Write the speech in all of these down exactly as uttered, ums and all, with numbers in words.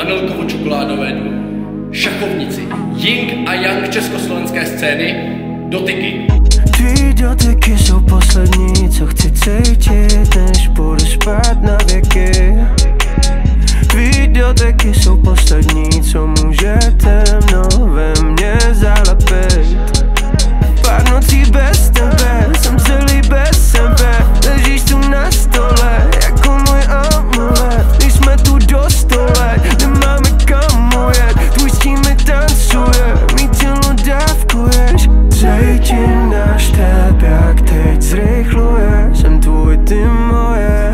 vanilkovo-čokoládové duo. Šachovnici, Ying a Yang československé scény, Dotyky. Tvý dotyky jsou poslední, co chci cítit, než budu spát na věky. Tvý dotyky jsou poslední, co může temno ve mně zalepit. Pár nocí bez tebe, jsem celý bez sebe. Ležíš tu na stole, jako můj amulet. Když jsme tu do stole, nemáme kam ujet. Tvůj stín mi tancuje, mý tělo dávkuješ. Cítím náš tep, jak teď zrychluje. Jsem tvůj, ty moje.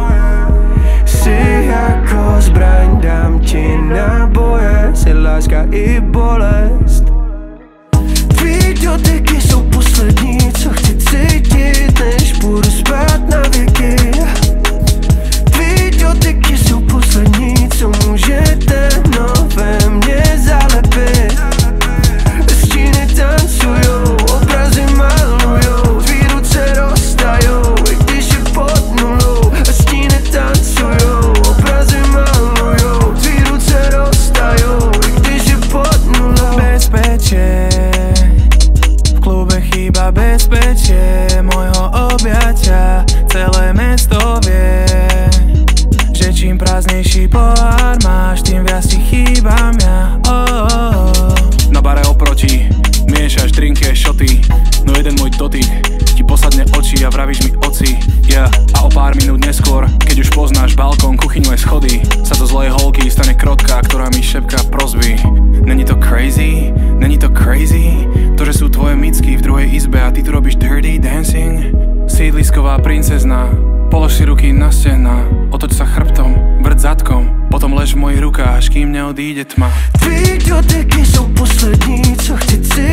Jsi jako zbraň, dám ti náboje. Jsi láska i bolest. Tvý dotyky jsou poslední, co chci cítit, než budu spát na věky. Tvý dotyky jsou poslední, co můžete no ve mně zalepit. Stíny tancujou, obrazy malujou, tvý ruce roztajou, i když je pod nulou. Stíny tancujou, obrazy malujou, tvý ruce roztajou, i když je pod nulou. Bezpečie, v klube chýba bezpečie mojho objatia. Celé mesto vie, že čím prázdnejší pohár máš, tým viac ti chýbam ja. Oh, oh, oh. Na bare oproti miešaš drinky a šoty, no jeden môj dotyk ti posadne oči a vravíš mi oci, yeah. A o pár minút neskôr, keď už poznáš balkón, kuchyňu aj schody, sa zo zlej holky stane krotka, ktorá mi šepká prosby. Není to crazy? Není to crazy? To, že sú tvoje micky v druhej izbe a ty tu robíš dirty dancing? Sídlisková princezna, polož si ruky na stehna, otoč sa chrbtom, vrť zadkom, potom lež v mojich rukách, až kým neodíde tma. Tvý dotyky sú poslední, co chci cítiť.